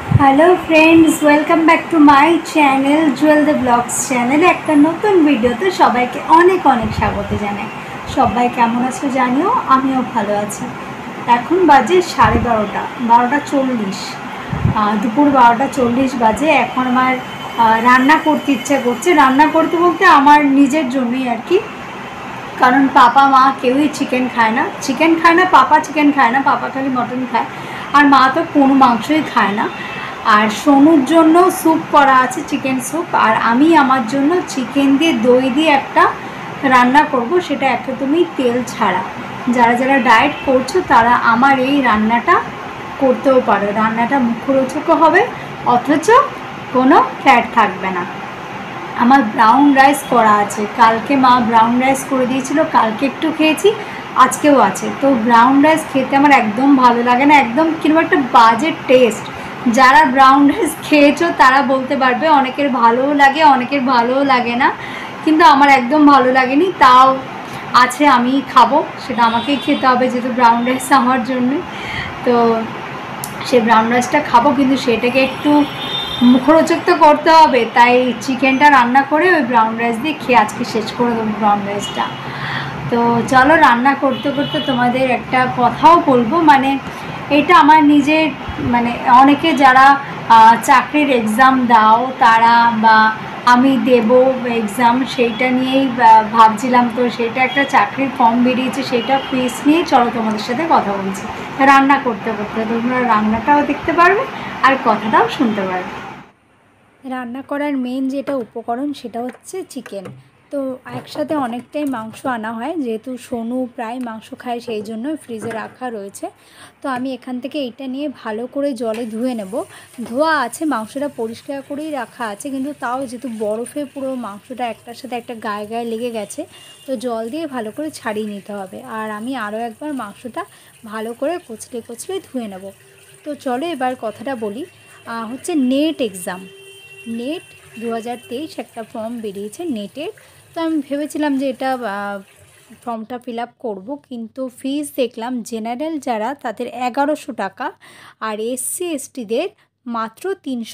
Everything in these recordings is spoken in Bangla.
Hello friends, welcome back to my channel Jewel the blogs চ্যানেলে একটা নতুন ভিডিওতে সবাইকে অনেক অনেক স্বাগত জানাই। সবাই কেমন আছো জানিও, আমিও ভালো আছি। এখন বাজে 12:30, দুপুর 12:40 বাজে। এখন আমার রান্না করতে ইচ্ছা করছে। রান্না করতে বলতে আমার নিজের জন্যই আর কি, কারণ পাপা মা কেউই চিকেন খায় না। পাপা চিকেন খায় না, পাপা খালি মটন খায়, আর মা তো কোনো মাংসই খায় না। আর সোনুর জন্য স্যুপ করা আছে, চিকেন স্যুপ। আর আমি আমার জন্য চিকেন দিয়ে দই দিয়ে একটা রান্না করব, সেটা একদমই তেল ছাড়া। যারা যারা ডায়েট করছো তারা আমার এই রান্নাটা করতেও পারো। রান্নাটা মুখরোচকও হবে, অথচ কোনো ফ্যাট থাকবে না। আমার ব্রাউন রাইস করা আছে, কালকে মা ব্রাউন রাইস করে দিয়েছিল, কালকে একটু খেয়েছি, আজকেও আছে। তো ব্রাউন রাইস খেতে আমার একদম ভালো লাগে না, একদম কিরকম একটা বাজে টেস্ট। যারা ব্রাউন রাইস খেয়েছো তারা বলতে পারবে, অনেকের ভালোও লাগে, অনেকের ভালোও লাগে না, কিন্তু আমার একদম ভালো লাগেনি। তাও আছে, আমি খাবো, সেটা আমাকেই খেতে হবে, যেহেতু ব্রাউন রাইস আমার জন্য। তো সে ব্রাউন রাইসটা খাবো, কিন্তু সেটাকে একটু মুখরোচক তো করতে হবে, তাই চিকেনটা রান্না করে ওই ব্রাউন রাইস দিয়ে খেয়ে আজকে শেষ করে দেবো ব্রাউন রাইসটা। তো চলো, রান্না করতে করতে তোমাদের একটা কথাও বলবো, মানে এটা আমার নিজের, মানে অনেকে যারা চাকরির এক্সাম দাও তারা, বা আমি দেব এক্সাম, সেইটা নিয়েই ভাবছিলাম। তো সেটা একটা চাকরির ফর্ম বেরিয়েছে, সেটা ফিস নিয়ে চলো তোমাদের সাথে কথা বলছি রান্না করতে করতে। তোমরা রান্নাটাও দেখতে পারবে আর কথাটাও শুনতে পারবে। রান্না করার মেন যেটা উপকরণ সেটা হচ্ছে চিকেন। তো একসাথে অনেকটাই মাংস আনা হয়, যেহেতু সোনু প্রায় মাংস খায়, সেই জন্য ফ্রিজে রাখা রয়েছে। তো আমি এখান থেকে এইটা নিয়ে ভালো করে জলে ধুয়ে নেব। ধোয়া আছে, মাংসটা পরিষ্কার করেই রাখা আছে, কিন্তু তাও যেহেতু বরফে পুরো মাংসটা একটার সাথে একটা গায়ে গায়ে লেগে গেছে, তো জল দিয়ে ভালো করে ছাড়িয়ে নিতে হবে। আর আমি আরও একবার মাংসটা ভালো করে কচলে কচলে ধুয়ে নেব। তো চলো এবার কথাটা বলি, হচ্ছে নেট এক্সাম। নেট 2023 একটা ফর্ম বেরিয়েছে নেটের। তো আমি ভেবেছিলাম যে এটা ফর্মটা ফিল আপ করবো, কিন্তু ফিস দেখলাম জেনারেল যারা তাদের 1100 টাকা, আর এসসি এসটিদের মাত্র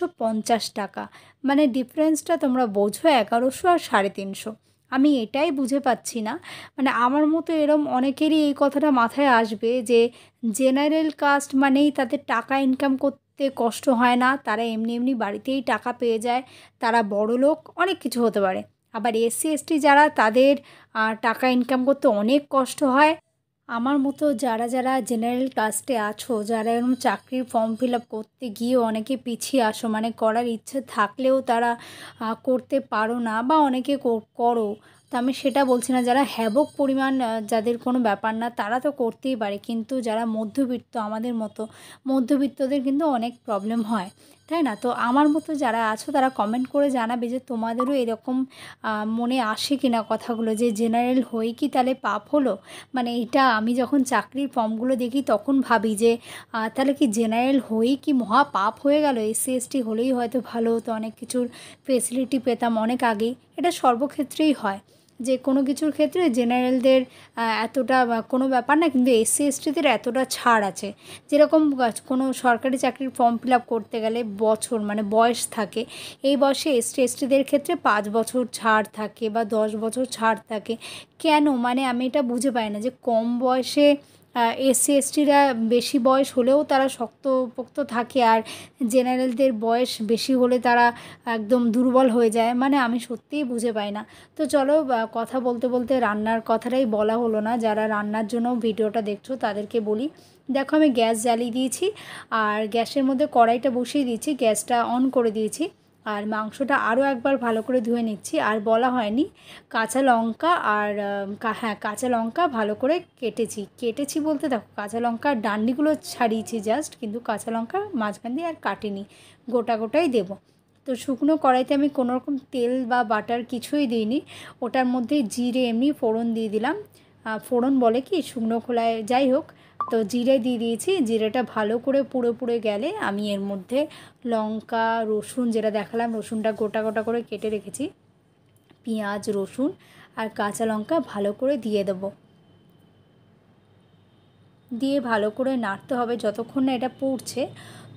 350 টাকা। মানে ডিফারেন্সটা তোমরা বোঝো, 1100 আর 350। আমি এটাই বুঝে পাচ্ছি না, মানে আমার মতো এরম অনেকেরই এই কথাটা মাথায় আসবে যে জেনারেল কাস্ট মানেই তাদের টাকা ইনকাম করতে কষ্ট হয় না, তারা এমনি এমনি বাড়িতেই টাকা পেয়ে যায়, তারা বড়লোক, অনেক কিছু হতে পারে। আবার এসসি এসটি যারা, তাদের টাকা ইনকাম করতে অনেক কষ্ট হয়। আমার মতো যারা যারা জেনারেল কাস্টে আছো, যারা এরকম চাকরির ফর্ম ফিল আপ করতে গিয়ে অনেকে পিছিয়ে আসো, মানে করার ইচ্ছে থাকলেও তারা করতে পারো না, বা অনেকে করো। তো আমি সেটা বলছি না, যারা হ্যাবক পরিমাণ, যাদের কোনো ব্যাপার না, তারা তো করতেই পারে, কিন্তু যারা মধ্যবিত্ত, আমাদের মতো মধ্যবিত্তদের কিন্তু অনেক প্রবলেম হয়, তাই না? তো আমার মতো যারা আছো তারা কমেন্ট করে জানাবে যে তোমাদেরও এরকম মনে আসে কিনা কথাগুলো, যে জেনারেল হয়ে কি তাহলে পাপ হলো। মানে এটা আমি যখন চাকরির ফর্মগুলো দেখি তখন ভাবি যে তাহলে কি জেনারেল হয়েই কি মহা পাপ হয়ে গেল? এসসি এসটি হলেই হয়তো ভালো হতো, অনেক কিছুর ফেসিলিটি পেতাম অনেক আগেই। এটা সর্বক্ষেত্রেই হয়, যে কোনো কিছুর ক্ষেত্রে জেনারেলদের এতটা কোনো ব্যাপার না, কিন্তু এসসি এসটিদের এতটা ছাড় আছে। যেরকম কোনো সরকারি চাকরির ফর্ম ফিল আপ করতে গেলে বছর, মানে বয়স থাকে, এই বয়সে এসটি এসটিদের ক্ষেত্রে 5 বছর ছাড় থাকে বা 10 বছর ছাড় থাকে। কেন? মানে আমি এটা বুঝে পাই না যে কম বয়সে এসসি এসটিরা বেশি বয়স হলেও তারা শক্তপোক্ত থাকে, আর জেনারেলদের বয়স বেশি হলে তারা একদম দুর্বল হয়ে যায়। মানে আমি সত্যিই বুঝে পাই না। তো চলো, কথা বলতে বলতে রান্নার কথাটাই বলা হলো না। যারা রান্নার জন্য ভিডিওটা দেখছো তাদেরকে বলি, দেখো আমি গ্যাস জ্বালিয়ে দিয়েছি, আর গ্যাসের মধ্যে কড়াইটা বসিয়ে দিয়েছি, গ্যাসটা অন করে দিয়েছি, আর মাংসটা আরও একবার ভালো করে ধুয়ে নিচ্ছি। আর বলা হয়নি, কাঁচা লঙ্কা আর হ্যাঁ, কাঁচা লঙ্কা ভালো করে কেটেছি বলতে দেখো, কাঁচা লঙ্কার ডান্ডিগুলো ছাড়িয়েছি জাস্ট, কিন্তু কাঁচা লঙ্কা মাঝখান দিয়ে আর কাটিনি, গোটা গোটাই দেবো। তো শুকনো কড়াইতে আমি কোনো রকম তেল বা বাটার কিছুই দিইনি, ওটার মধ্যে জিরে এমনি ফোড়ন দিয়ে দিলাম। ফোড়ন বলে কি, শুকনো খোলায়, যাই হোক। তো জিরে দিয়ে দিয়েছি, জিরেটা ভালো করে পুড়ে পুড়ে গেলে আমি এর মধ্যে লঙ্কা, রসুন, যেটা দেখালাম রসুনটা গোটা গোটা করে কেটে রেখেছি, পেঁয়াজ, রসুন আর কাঁচা লঙ্কা ভালো করে দিয়ে দেবো। দিয়ে ভালো করে নাড়তে হবে যতক্ষণ না এটা পুড়ছে,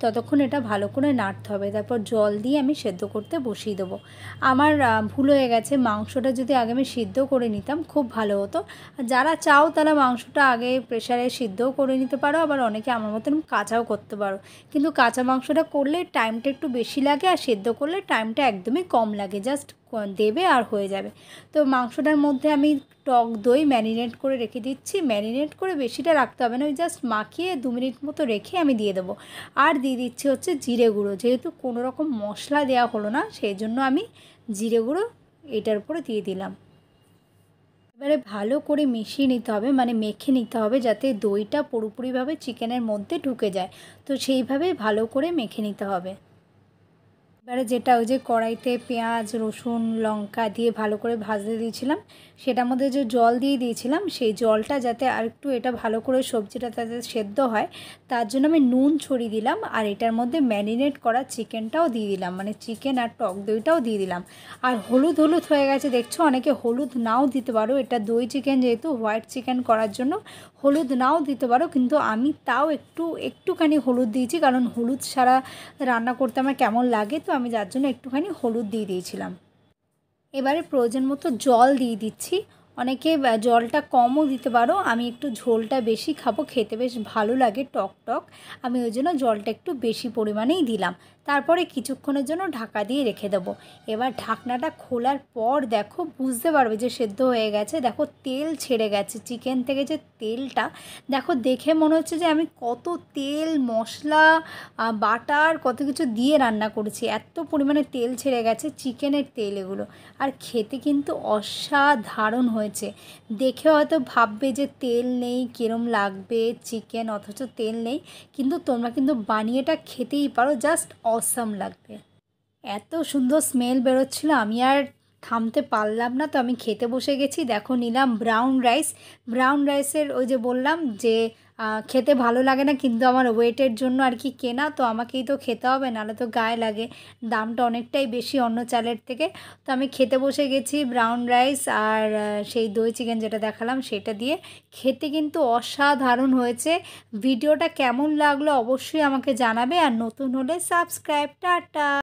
ততক্ষণ এটা ভালো করে নাড়তে হবে। তারপর জল দিয়ে আমি সেদ্ধ করতে বসিয়ে দেবো। আমার ভুল হয়ে গেছে, মাংসটা যদি আগে আমি সিদ্ধ করে নিতাম খুব ভালো হতো। যারা চাও তারা মাংসটা আগে প্রেশারে সিদ্ধও করে নিতে পারো, আবার অনেকে আমার মতন কাঁচাও করতে পারো। কিন্তু কাঁচা মাংসটা করলে টাইমটা একটু বেশি লাগে, আর সেদ্ধ করলে টাইমটা একদমই কম লাগে। জাস্ট দেবে আর হয়ে যাবে। তো মাংসটার মধ্যে আমি টক দই ম্যারিনেট করে রেখে দিচ্ছি। ম্যারিনেট করে বেশিটা রাখতে হবে না, ওই জাস্ট মাখিয়ে 2 মিনিট মতো রেখে আমি দিয়ে দেবো। আর দিয়ে দিচ্ছি হচ্ছে জিরে গুঁড়ো। যেহেতু কোনো রকম মশলা দেওয়া হলো না, সেই জন্য আমি জিরে গুঁড়ো এটার উপরে দিয়ে দিলাম। এবারে ভালো করে মিশিয়ে নিতে হবে, মানে মেখে নিতে হবে, যাতে দইটা পুরোপুরিভাবে চিকেনের মধ্যে ঢুকে যায়। তো সেইভাবে ভালো করে মেখে নিতে হবে। এবারে যেটা ওই যে কড়াইতে পেঁয়াজ রসুন লঙ্কা দিয়ে ভালো করে ভাজতে দিয়েছিলাম, সেটার মধ্যে যে জল দিয়ে দিয়েছিলাম, সেই জলটা যাতে আর একটু এটা ভালো করে সবজিটা তাতে সেদ্ধ হয়, তার জন্য আমি নুন ছড়িয়ে দিলাম। আর এটার মধ্যে ম্যারিনেট করা চিকেনটাও দিয়ে দিলাম, মানে চিকেন আর টক দইটাও দিয়ে দিলাম। আর হলুদ হলুদ হয়ে গেছে দেখছো, অনেকে হলুদ নাও দিতে পারো, এটা দই চিকেন যেহেতু হোয়াইট চিকেন করার জন্য হলুদ নাও দিতে পারো, কিন্তু আমি তাও একটুখানি হলুদ দিয়েছি, কারণ হলুদ ছাড়া রান্না করতে আমার কেমন লাগে, তো আমি যার জন্য একটুখানি হলুদ দিয়ে দিয়েছিলাম। এবারে প্রয়োজন মতো জল দিয়ে দিচ্ছি। অনেকে জলটা কমও দিতে পারো, আমি একটু ঝোলটা বেশি খাবো, খেতে বেশ ভালো লাগে টক টক, আমি ওই জন্য জলটা একটু বেশি পরিমাণেই দিলাম। তারপরে কিছুক্ষণের জন্য ঢাকা দিয়ে রেখে দেবো। এবার ঢাকনাটা খোলার পর দেখো, বুঝতে পারবে যে সেদ্ধ হয়ে গেছে। দেখো তেল ছেড়ে গেছে চিকেন থেকে, যে তেলটা দেখো, দেখে মনে হচ্ছে যে আমি কত তেল মশলা বাটার কত কিছু দিয়ে রান্না করেছি, এত পরিমাণে তেল ছেড়ে গেছে, চিকেনের তেল এগুলো। আর খেতে কিন্তু অসাধারণ হয়েছে। দেখে হয়তো ভাববে যে তেল নেই কিরম লাগবে চিকেন, অথচ তেল নেই, কিন্তু তোমরা কিন্তু বানিয়েটা খেতেই পারো, জাস্ট অসাম লাগবে। এত সুন্দর স্মেল বেরোচ্ছিল, আমি আর থামতে পারলাম না, তো আমি খেতে বসে গেছি। দেখো নিলাম ব্রাউন রাইস। ব্রাউন রাইসের ওই যে বললাম যে খেতে ভালো লাগে না, কিন্তু আমার ওয়েটের জন্য আর কি কেনা, তো আমাকেই তো খেতে হবে, নাহলে তো গায়ে লাগে। দামটা অনেকটাই বেশি অন্য চালের থেকে। তো আমি খেতে বসে গেছি ব্রাউন রাইস আর সেই দই চিকেন যেটা দেখালাম সেটা দিয়ে। খেতে কিন্তু অসাধারণ হয়েছে। ভিডিওটা কেমন লাগলো অবশ্যই আমাকে জানাবে, আর নতুন হলে সাবস্ক্রাইব। টাটা।